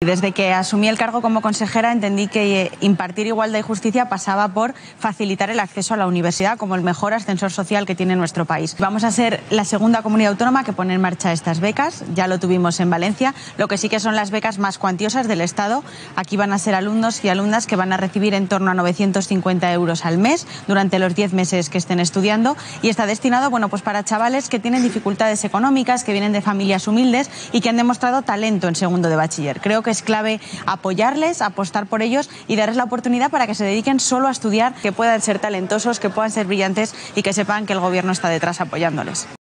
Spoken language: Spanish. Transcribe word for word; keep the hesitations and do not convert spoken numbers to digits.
Desde que asumí el cargo como consejera entendí que impartir igualdad y justicia pasaba por facilitar el acceso a la universidad como el mejor ascensor social que tiene nuestro país. Vamos a ser la segunda comunidad autónoma que pone en marcha estas becas, ya lo tuvimos en Valencia, lo que sí que son las becas más cuantiosas del Estado. Aquí van a ser alumnos y alumnas que van a recibir en torno a novecientos cincuenta euros al mes durante los diez meses que estén estudiando y está destinado, bueno, pues para chavales que tienen dificultades económicas, que vienen de familias humildes y que han demostrado talento en segundo de bachiller. Creo que es clave apoyarles, apostar por ellos y darles la oportunidad para que se dediquen solo a estudiar, que puedan ser talentosos, que puedan ser brillantes y que sepan que el gobierno está detrás apoyándoles.